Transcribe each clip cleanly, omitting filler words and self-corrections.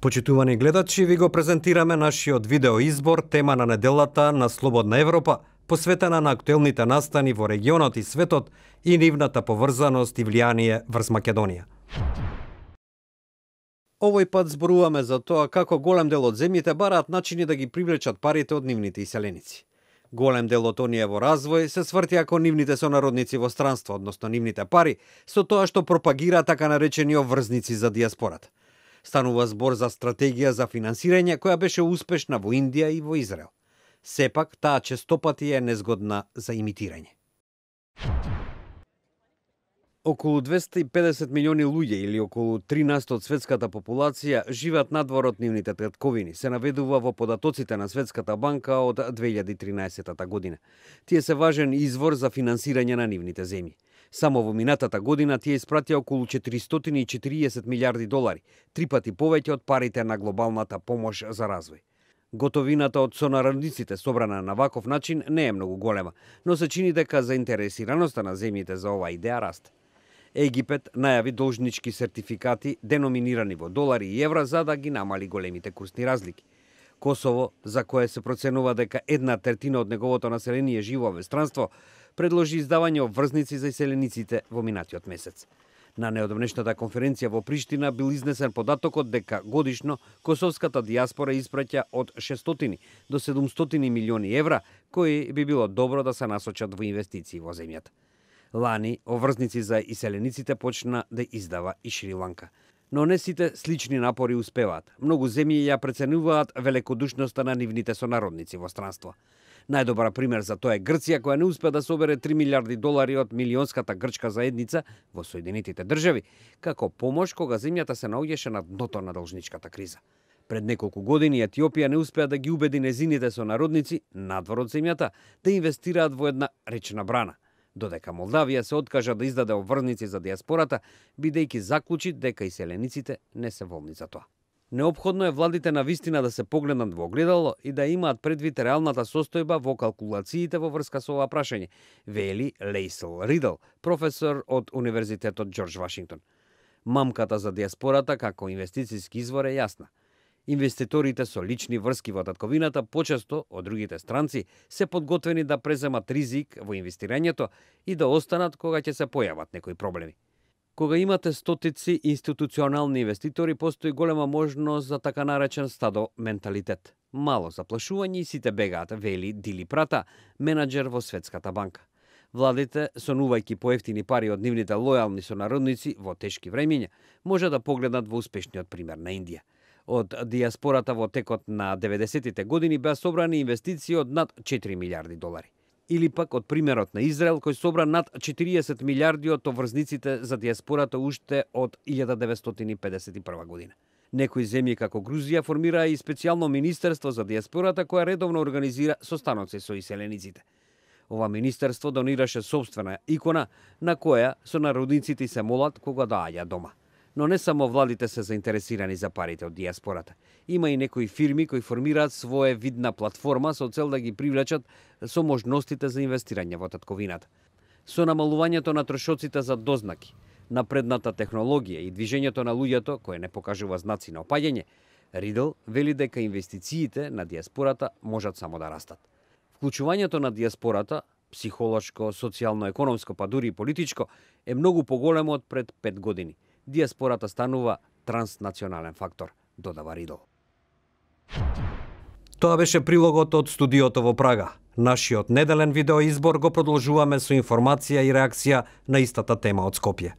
Почитувани гледачи, ви го презентираме нашиот видеоизбор тема на неделата на Слободна Европа, посветена на актуелните настани во регионот и светот и нивната поврзаност и влијание врз Македонија. Овој пат зборуваме за тоа како голем дел од земјите бараат начини да ги привлечат парите од нивните иселеници. Голем дел од оние во развој се свртија кон нивните сонародници во странство, односно нивните пари, со тоа што пропагира така наречени обврзници за диаспората. Станува збор за стратегија за финансирање која беше успешна во Индија и во Израел. Сепак, таа честопати е незгодна за имитирање. Околу 250 милиони луѓе или околу 13% од светската популација живеат надвор од нивните татковини, се наведува во податоците на Светската банка од 2013 година. Тие се важен извор за финансирање на нивните земји. Само во минатата година тие испратија околу 440 милиарди долари, 3 пати повеќе од парите на глобалната помош за развој. Готовината од сонародниците собрана на ваков начин не е многу голема, но се чини дека заинтересираноста на земјите за оваа идеја расте. Египет најави должнички сертификати деноминирани во долари и евра за да ги намали големите курсни разлики. Косово, за кое се проценува дека 1/3 од неговото население живее во странство, предложи издавање обврзници за иселениците во минатиот месец. На неодамнешната конференција во Приштина бил изнесен податокот дека годишно косовската диаспора испраќа од 600 до 700 милиони евра, кои би било добро да се насочат во инвестиции во земјата. Лани, обврзници за иселениците почна да издава и Шри-Ланка. Но не сите слични напори успеваат. Многу земји ја преценуваат великодушноста на нивните сонародници во странство. Најдобар пример за тоа е Грција, која не успе да собере 3 милиарди долари од милионската грчка заедница во Соединетите држави, како помош кога земјата се наоѓаше на дното на должничката криза. Пред неколку години Етиопија не успеа да ги убеди незините сонародници надвор од земјата да инвестираат во една речна брана, додека Молдавија се откажа да издаде обврзници за диаспората, бидејќи заклучи дека иселениците не се волни за тоа. Неопходно е владите на вистина да се погледнат во огледало и да имаат предвид реалната состојба во калкулациите во врска со ова прашање, вели Лейсел Ридл, професор од Универзитетот Џорџ Вашингтон. Мамката за диаспората како инвестицијски извор е јасна. Инвеститорите со лични врски во татковината почесто од другите странци се подготвени да преземат ризик во инвестирањето и да останат кога ќе се појават некои проблеми. Кога имате стотици институционални инвеститори, постои голема можност за така наречен стадо менталитет. Мало заплашување и сите бегаат, вели Дили Прата, менаџер во Светската банка. Владите, сонувајќи поевтини пари од нивните лојални сонародници во тешки времиња, може да погледнат во успешниот пример на Индија. Од диаспората во текот на 90-тите години беа собрани инвестиции од над 4 милиарди долари. Или пак од примерот на Израел, кој собра над 40 милиарди од обврзниците за диаспората уште од 1951 година. Некои земји како Грузија формираа и специјално министерство за диаспората која редовно организира состаноци со иселениците. Ова министерство донираше собствена икона на која сонародниците се молат кога доаѓаат дома. Но не само владите се заинтересирани за парите од диаспората. Има и некои фирми кои формираат своја видна платформа со цел да ги привлечат со можностите за инвестирање во татковината. Со намалувањето на трошоците за дознаки, напредната технологија и движењето на луѓето, кое не покажува знаци на опаѓање, Ридл вели дека инвестициите на диаспората можат само да растат. Вклучувањето на диаспората, психолошко, социјално-економско, па дури и политичко, е многу поголемо од пред 5 години. Диаспората станува транснационален фактор, додава Ридл. Тоа беше прилогот од студиото во Прага. Нашиот неделен видеоизбор го продолжуваме со информација и реакција на истата тема од Скопје.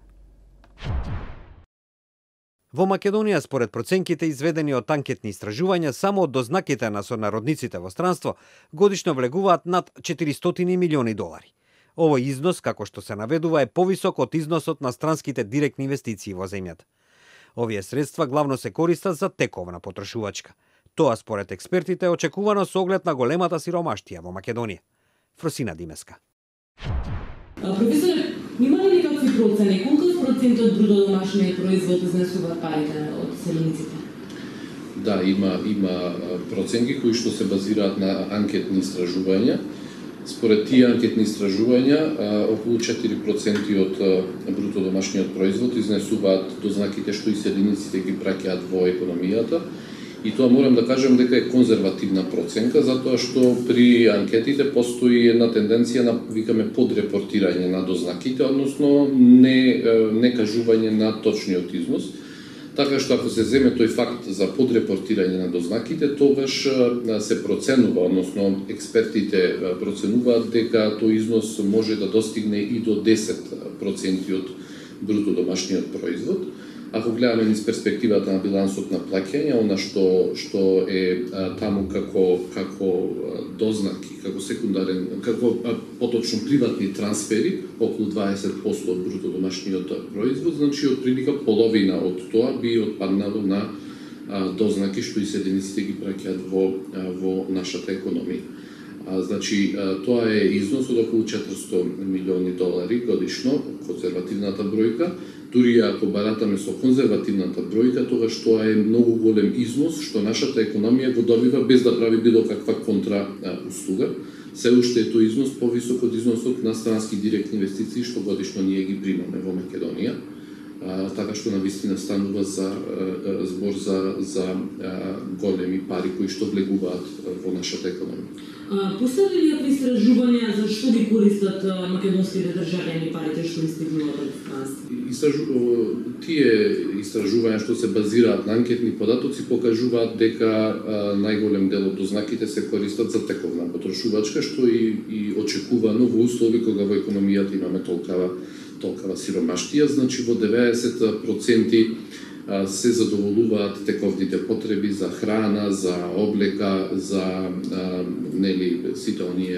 Во Македонија, според проценките изведени од анкетни истражувања, само од дознаките на сонародниците во странство годишно влегуваат над 400 милиони долари. Овој износ, како што се наведува, е повисок од износот на странските директни инвестиции во земјата. Овие средства главно се користат за тековна потрошувачка. Тоа, според експертите, е очекувано со оглед на големата сиромаштија во Македонија. Фросина Димеска. Професор, има ли некакви процени? Колку процент од бруто домашниот производ изнесуваат парите од иселениците? Да, има проценки кои што се базираат на анкетни истражувања. Според тие анкетни истражувања, околу 4% од бруто домашниот производ изнесуваат дознаките што иселениците ги праќаат во економијата. И тоа морам да кажам дека е конзервативна проценка, затоа што при анкетите постои една тенденција на, викаме, подрепортирање на дознаките, односно не кажување на точниот износ. Така што ако се земе тој факт за подрепортирање на дознаките, тогаш се проценува, односно експертите проценуваат дека тој износ може да достигне и до 10% од бруто домашниот производ. Ако гледаме низ перспективата на билансот на плаќање, она што е таму како дознаки, како секундарен, како поточно приватни трансфери, околу 20% од бруто домашниот производ, значи отприлика половина од тоа би отпаднало на дознаки што иселениците ги праќаат во нашата економија. Значи, тоа е износ од околу $400 милиони годишно, конзервативната бројка. Дури ако баратаме со конзервативната бројка, тогаш тоа е многу голем износ што нашата економија го добива без да прави било каква контра услуга. Се уште е тој износ повисок од износот на странски директни инвестиции што годишно ние ги примаме во Македонија. Така што навистина станува збор за големи пари кои што влегуваат во нашата економија. Постои ли някакви истражувања за што ги користат македонските државјани парите што истигнуваат од странство? Тие истражувања што се базираат на анкетни податоци покажуваат дека најголем дел од дознаките се користат за тековна потрошувачка, што и очекувано во услови кога во економијата имаме толкава сиромаштија, значи во 90% се задоволуваат тековните потреби за храна, за облека, за сите оние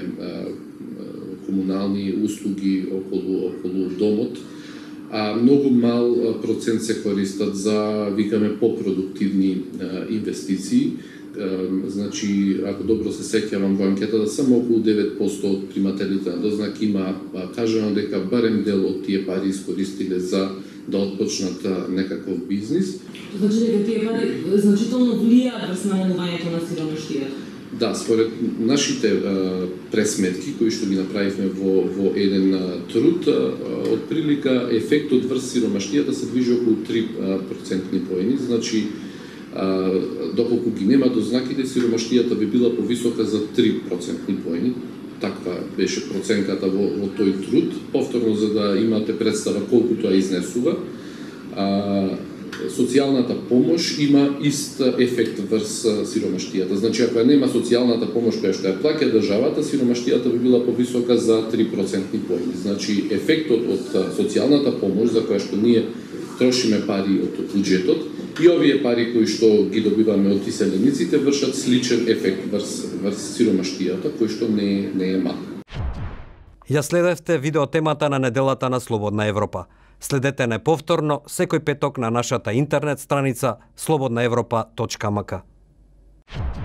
комунални услуги околу домот, а многу мал процент се користат за, викаме, попродуктивни инвестиции. Значи, ако добро се сеќавам во анкетата, само околу 9% од примателите на дознак има кажано дека барем дел од тие пари искористиле за да отпочнат некаков бизнис. Значи дека тие пари значително влијаат врз намалувањето на сиромаштијата? Да, според нашите пресметки кои што ги направивме во еден труд, отприлика ефектот врз сиромаштијата се движи околу 3% поени, значи доколку ги нема дознаките, сиромаштијата би била повисока за 3% поени. Таква беше проценката во тој труд. Повторно, за да имате представа колку тоа изнесува, социјалната помош има ист ефект врз сиромаштијата. Значи, ако нема социјалната помош која што ја плаќа државата, сиромаштијата би била повисока за 3% поени. Значи, ефектот од социјалната помош за која што ние трошиме пари од буџетот и овие пари кои што ги добиваме од иселениците вршат сличен ефект врз сиромаштијата, кој што не е мал. Ја следевте видеотемата на неделата на Слободна Европа. Следете не повторно секој петок на нашата интернет страница slobodnaevropa.mk.